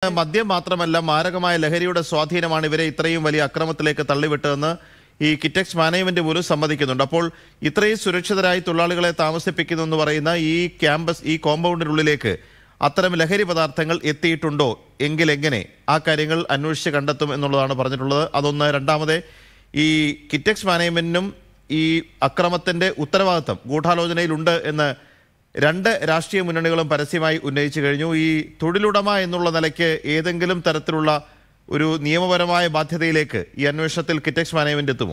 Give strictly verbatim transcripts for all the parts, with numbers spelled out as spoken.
മദ്യം മാത്രമല്ല മാരകമായ ലഹരിയുടെ സ്വാധീനമാണ് ഇവരെ ഇത്രയും വലിയ അക്രമത്തിലേക്ക് തള്ളിവിട്ടതെന്ന് ഈ കിറ്റക്സ് മാനേജ്മെന്റ് പോലും സമ്മതിക്കുന്നുണ്ട്. അപ്പോൾ ഇത്രയും സുരക്ഷിതരായി തൊഴിലാളികളെ താമസിപ്പിക്കുന്നു എന്ന് പറയുന്ന ഈ ക്യാമ്പസ് ഈ കോമ്പൗണ്ടിനുള്ളിലേക്ക് അത്തരം ലഹരി പദാർത്ഥങ്ങൾ എത്തിയിട്ടുണ്ടോ എങ്കിൽ എങ്ങനെ ആ കാര്യങ്ങൾ അന്വേഷിച്ച് കണ്ടെത്തും എന്നുള്ളതാണ് പറഞ്ഞിട്ടുള്ളത്. അതൊന്ന്. രണ്ടാമത്, ഈ കിറ്റക്സ് മാനേജ്മെന്റിനും ഈ അക്രമത്തിന്റെ ഉത്തരവാദിത്തം ഗൂഢാലോചനയിലുണ്ട് എന്ന് രണ്ട് രാഷ്ട്രീയ മുന്നണികളും പരസ്യമായി ഉന്നയിച്ചു കഴിഞ്ഞു. ഈ തൊഴിലുടമ എന്നുള്ള നിലയ്ക്ക് ഏതെങ്കിലും തരത്തിലുള്ള ഒരു നിയമപരമായ ബാധ്യതയിലേക്ക് ഈ അന്വേഷണത്തിൽ കിറ്റക്സ് മാനേജ്മെന്റ് എത്തുമോ?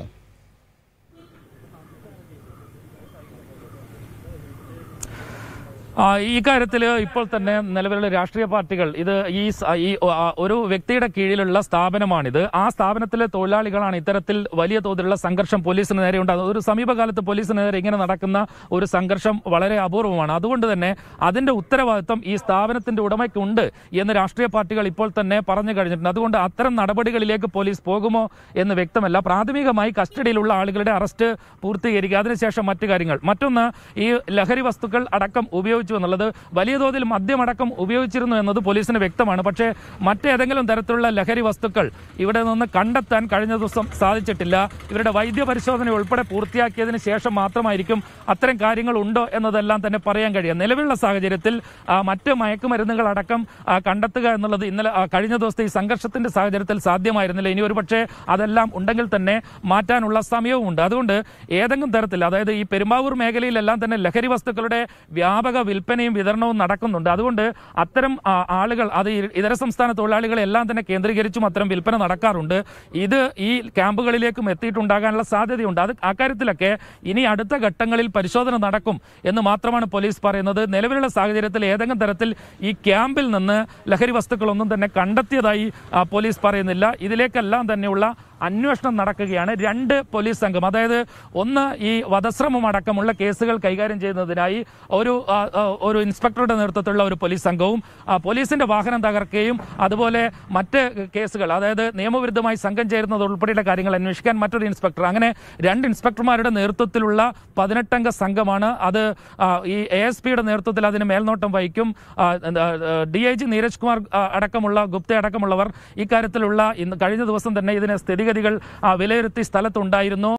ഈ കാര്യത്തിൽ ഇപ്പോൾ തന്നെ നിലവിലുള്ള രാഷ്ട്രീയ പാർട്ടികൾ ഇത് ഈ ഈ ഒരു വ്യക്തിയുടെ കീഴിലുള്ള സ്ഥാപനമാണിത്. ആ സ്ഥാപനത്തിലെ തൊഴിലാളികളാണ് ഇത്തരത്തിൽ വലിയ തോതിലുള്ള സംഘർഷം പോലീസിന് നേരെ ഉണ്ടാകുന്നത്. ഒരു സമീപകാലത്ത് പോലീസിന് നേരെ ഇങ്ങനെ നടക്കുന്ന ഒരു സംഘർഷം വളരെ അപൂർവമാണ്. അതുകൊണ്ട് തന്നെ അതിന്റെ ഉത്തരവാദിത്വം ഈ സ്ഥാപനത്തിന്റെ ഉടമയ്ക്കുണ്ട് എന്ന് രാഷ്ട്രീയ പാർട്ടികൾ ഇപ്പോൾ തന്നെ പറഞ്ഞു കഴിഞ്ഞിട്ടുണ്ട്. അതുകൊണ്ട് അത്തരം നടപടികളിലേക്ക് പോലീസ് പോകുമോ എന്ന് വ്യക്തമല്ല. പ്രാഥമികമായി കസ്റ്റഡിയിലുള്ള ആളുകളുടെ അറസ്റ്റ് പൂർത്തീകരിക്കുക, അതിനുശേഷം മറ്റു കാര്യങ്ങൾ. മറ്റൊന്ന്, ഈ ലഹരി വസ്തുക്കൾ അടക്കം ഉപയോഗിച്ചു എന്നുള്ളത് വലിയ തോതിൽ മദ്യമടക്കം ഉപയോഗിച്ചിരുന്നു എന്നത് പോലീസിന് വ്യക്തമാണ്. പക്ഷേ മറ്റേതെങ്കിലും തരത്തിലുള്ള ലഹരി വസ്തുക്കൾ ഇവിടെ നിന്ന് കണ്ടെത്താൻ കഴിഞ്ഞ ദിവസം സാധിച്ചിട്ടില്ല. ഇവരുടെ വൈദ്യ പരിശോധന ഉൾപ്പെടെ പൂർത്തിയാക്കിയതിന് ശേഷം മാത്രമായിരിക്കും അത്തരം കാര്യങ്ങൾ ഉണ്ടോ എന്നതെല്ലാം തന്നെ പറയാൻ കഴിയുക. നിലവിലുള്ള സാഹചര്യത്തിൽ മറ്റ് മയക്കുമരുന്നുകൾ അടക്കം കണ്ടെത്തുക എന്നുള്ളത് ഇന്നലെ കഴിഞ്ഞ ദിവസത്തെ ഈ സംഘർഷത്തിന്റെ സാഹചര്യത്തിൽ സാധ്യമായിരുന്നില്ല. ഇനി ഒരു പക്ഷേ അതെല്ലാം ഉണ്ടെങ്കിൽ തന്നെ മാറ്റാനുള്ള സമയവുമുണ്ട്. അതുകൊണ്ട് ഏതെങ്കിലും തരത്തിൽ, അതായത് ഈ പെരുമ്പാവൂർ മേഖലയിലെല്ലാം തന്നെ ലഹരി വസ്തുക്കളുടെ വ്യാപക വിൽപ്പനയും വിതരണവും നടക്കുന്നുണ്ട്. അതുകൊണ്ട് അത്തരം ആളുകൾ, അത് ഇതര സംസ്ഥാന തൊഴിലാളികളെ എല്ലാം തന്നെ കേന്ദ്രീകരിച്ചും അത്തരം വിൽപ്പന നടക്കാറുണ്ട്. ഇത് ഈ ക്യാമ്പുകളിലേക്കും എത്തിയിട്ടുണ്ടാകാനുള്ള സാധ്യതയുണ്ട്. അത് അക്കാര്യത്തിലൊക്കെ ഇനി അടുത്ത ഘട്ടങ്ങളിൽ പരിശോധന നടക്കും എന്ന് മാത്രമാണ് പോലീസ് പറയുന്നത്. നിലവിലുള്ള സാഹചര്യത്തിൽ ഏതെങ്കിലും തരത്തിൽ ഈ ക്യാമ്പിൽ നിന്ന് ലഹരി വസ്തുക്കളൊന്നും തന്നെ കണ്ടെത്തിയതായി പോലീസ് പറയുന്നില്ല. ഇതിലേക്കെല്ലാം തന്നെയുള്ള അന്വേഷണം നടക്കുകയാണ്. രണ്ട് പോലീസ് സംഘം, അതായത് ഒന്ന് ഈ വധശ്രമം അടക്കമുള്ള കേസുകൾ കൈകാര്യം ചെയ്യുന്നതിനായി ഒരു ഒരു ഇൻസ്പെക്ടറുടെ നേതൃത്വത്തിലുള്ള ഒരു പോലീസ് സംഘവും പോലീസിന്റെ വാഹനം തകർക്കുകയും അതുപോലെ മറ്റ് കേസുകൾ, അതായത് നിയമവിരുദ്ധമായി സംഘം ചേരുന്നത് ഉൾപ്പെടെയുള്ള കാര്യങ്ങൾ അന്വേഷിക്കാൻ മറ്റൊരു ഇൻസ്പെക്ടർ, അങ്ങനെ രണ്ട് ഇൻസ്പെക്ടർമാരുടെ നേതൃത്വത്തിലുള്ള പതിനെട്ടംഗ സംഘമാണ്. അത് ഈ എ എസ് പിയുടെ നേതൃത്വത്തിൽ അതിന് മേൽനോട്ടം വഹിക്കും. D I G Neeraj Kumar അടക്കമുള്ള ഗുപ്ത അടക്കമുള്ളവർ ഇക്കാര്യത്തിലുള്ള ഇന്ന് കഴിഞ്ഞ ദിവസം തന്നെ ഇതിനെ സ്ഥിതിഗതികൾ വിലയിരുത്തി സ്ഥലത്തുണ്ടായിരുന്നു.